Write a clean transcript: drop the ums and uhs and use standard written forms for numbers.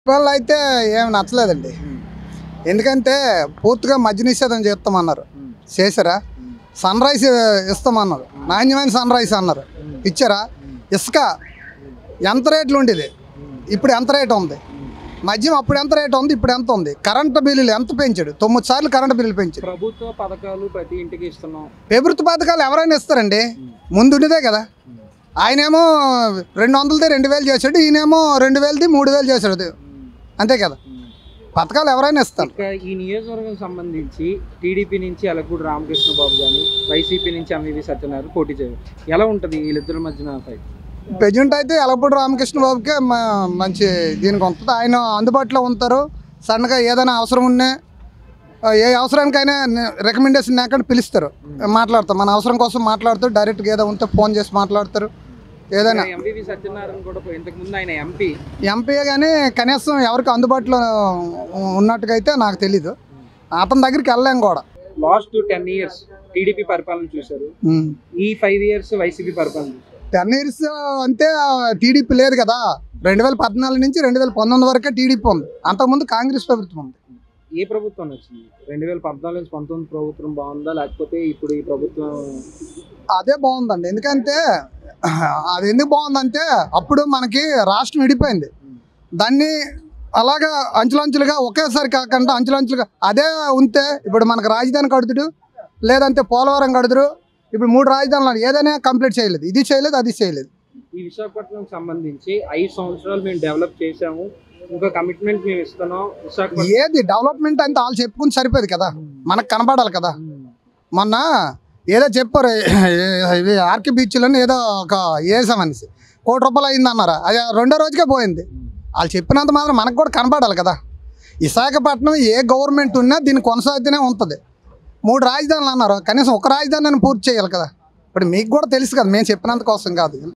వాళ్ళైతే ఏమి నచ్చలేదండి. ఎందుకంటే పూర్తిగా మద్య నిషేధం చేస్తామన్నారు, చేశారా? సన్ రైజ్ ఇస్తామన్నారు, నాణ్యమైన సన్ రైజ్ అన్నారు, ఇచ్చారా? ఇసుక ఎంత రేట్లు ఉండేది, ఇప్పుడు ఎంత రేటు ఉంది? మద్యం అప్పుడు ఎంత రేటు ఉంది, ఇప్పుడు ఎంత ఉంది? కరెంటు బిల్లులు ఎంత పెంచాడు? 9 సార్లు కరెంటు బిల్లులు పెంచాడు. ప్రభుత్వ పథకాలు ప్రతి ఇంటికి ఇస్తున్నాం. ప్రభుత్వ పథకాలు ఎవరైనా ఇస్తారండి, ముందు ఉండేదే కదా. ఆయనేమో 200ది 2000 చేశాడు, ఈయనేమో 2000ది 3000 చేశాడు, అంతే కదా. పథకాలు ఎవరైనా ఇస్తారు. ఈ నియోజకవర్గం సంబంధించి టీడీపీ నుంచి అలకూడి రామకృష్ణ బాబు కానీ, వైసీపీ నుంచి ఎంవివి సత్యనారాయణ పోటీ చేయాలి. ఎలా ఉంటుంది వీళ్ళిద్దరి మధ్యన ఫైట్? ప్రెజెంట్ అయితే అలకూడి రామకృష్ణ బాబుకే మంచి దీనికి ఉంటుంది. ఆయన అందుబాటులో ఉంటారు. సడన్గా ఏదైనా అవసరం ఉన్నా, ఏ అవసరానికైనా రికమెండేషన్ లేకుండా పిలుస్తారు, మాట్లాడతారు. మన అవసరం కోసం మాట్లాడతారు. డైరెక్ట్గా ఏదో ఉంటే ఫోన్ చేసి మాట్లాడతారు. ఏదైనా ఎంవివి సత్యనారాయణ కూడా ఇంతకుముందు ఆయన ఎంపీ కానీ కనీసం ఎవరికి అందుబాటులో ఉన్నట్టుగా అయితే నాకు తెలీదు. అతని దగ్గరికి వెళ్ళలేం కూడా. లాస్ట్ 10 years టీడీపీ పరిపాలన చూశారు, ఈ 5 years వైసీపీ పరిపాలన. 10 years అంటే టీడీపీ లేదు కదా. 2014 నుంచి 2019 వరకే టీడీపీ ఉంది. అంతకుముందు కాంగ్రెస్ ప్రభుత్వం ఉంది. ఏ ప్రభుత్వం వచ్చింది? 2014 నుంచి 19 ప్రభుత్వం బాగుందా, లేకపోతే ఇప్పుడు ఈ ప్రభుత్వం? అదే బాగుందండి. ఎందుకంటే అది ఎందుకు బాగుందంటే అప్పుడు మనకి రాష్ట్రం విడిపోయింది. దాన్ని అలాగా అంచులంచులుగా ఒకేసారి కాకుండా అంచులంచులుగా అదే ఉంటే ఇప్పుడు మనకు రాజధాని కడుతుడు, లేదంటే పోలవరం కడుతురు. ఇప్పుడు 3 రాజధానులు ఏదైనా కంప్లీట్ చేయలేదు, ఇది చేయలేదు, అది చేయలేదు. ఈ విశాఖపట్నం సంబంధించి 5 సంవత్సరాలు మేము డెవలప్ చేసాము, ఇంకా కమిట్మెంట్ మేము ఇస్తున్నాం. ఏది డెవలప్మెంట్ అంటే వాళ్ళు చెప్పుకుని సరిపోదు కదా, మనకు కనబడాలి కదా. మొన్న ఏదో చెప్పారు, ఇవి ఆర్కే బీచ్లో ఏదో ఒక వేసామనేసి ₹1 కోటి అయింది అన్నారు. అది 2వ రోజుకే పోయింది. వాళ్ళు చెప్పినంత మాత్రం మనకు కూడా కనబడాలి కదా. విశాఖపట్నం ఏ గవర్నమెంట్ ఉన్నా దీన్ని కొనసాగుతూనే ఉంటుంది. 3 రాజధానులు అన్నారు, కనీసం ఒక రాజధానిని పూర్తి చేయాలి కదా. ఇప్పుడు మీకు కూడా తెలుసు కదా, మేము చెప్పినంత కోసం కాదు.